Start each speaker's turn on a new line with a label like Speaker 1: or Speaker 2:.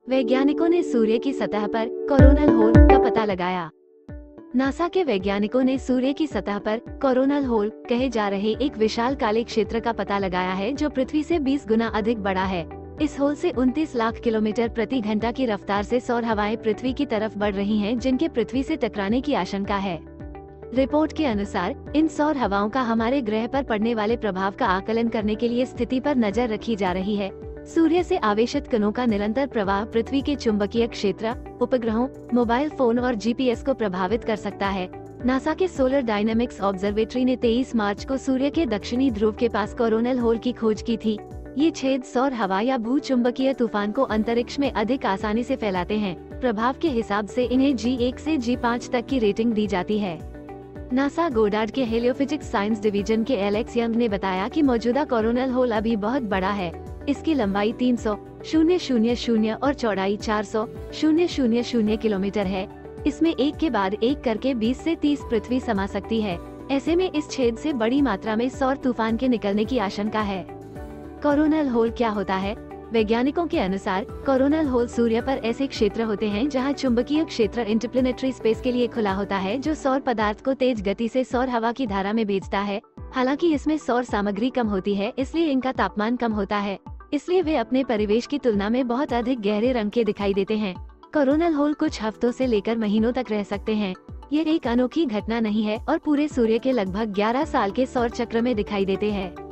Speaker 1: वैज्ञानिकों ने सूर्य की सतह पर कोरोनल होल का पता लगाया। नासा के वैज्ञानिकों ने सूर्य की सतह पर कोरोनल होल कहे जा रहे एक विशाल काले क्षेत्र का पता लगाया है जो पृथ्वी से 20 गुना अधिक बड़ा है। इस होल से 29 लाख किलोमीटर प्रति घंटा की रफ्तार से सौर हवाएं पृथ्वी की तरफ बढ़ रही हैं, जिनके पृथ्वी से टकराने की आशंका है। रिपोर्ट के अनुसार इन सौर हवाओं का हमारे ग्रह पर पड़ने वाले प्रभाव का आकलन करने के लिए स्थिति पर नजर रखी जा रही है। सूर्य से आवेशित कणों का निरंतर प्रवाह पृथ्वी के चुंबकीय क्षेत्र, उपग्रहों, मोबाइल फोन और जीपीएस को प्रभावित कर सकता है। नासा के सोलर डायनामिक्स ऑब्जर्वेटरी ने 23 मार्च को सूर्य के दक्षिणी ध्रुव के पास कोरोनल होल की खोज की थी। ये छेद सौर हवा या भू चुंबकीय तूफान को अंतरिक्ष में अधिक आसानी से फैलाते हैं। प्रभाव के हिसाब से इन्हें G1 से G5 तक की रेटिंग दी जाती है। नासा गोडार्ड के हेलियोफिजिक्स साइंस डिवीजन के एलेक्स यंग ने बताया कि मौजूदा कोरोनल होल अभी बहुत बड़ा है। इसकी लंबाई 300,000 और चौड़ाई 400,000 किलोमीटर है। इसमें एक के बाद एक करके 20 से 30 पृथ्वी समा सकती है। ऐसे में इस छेद से बड़ी मात्रा में सौर तूफान के निकलने की आशंका है। कोरोनल होल क्या होता है? वैज्ञानिकों के अनुसार कोरोनल होल सूर्य पर ऐसे क्षेत्र होते हैं जहां चुंबकीय क्षेत्र इंटरप्लेनेटरी स्पेस के लिए खुला होता है, जो सौर पदार्थ को तेज गति से सौर हवा की धारा में भेजता है। हालांकि इसमें सौर सामग्री कम होती है, इसलिए इनका तापमान कम होता है। इसलिए वे अपने परिवेश की तुलना में बहुत अधिक गहरे रंग के दिखाई देते हैं। कोरोनल होल कुछ हफ्तों से लेकर महीनों तक रह सकते हैं। ये एक अनोखी घटना नहीं है और पूरे सूर्य के लगभग 11 साल के सौर चक्र में दिखाई देते हैं।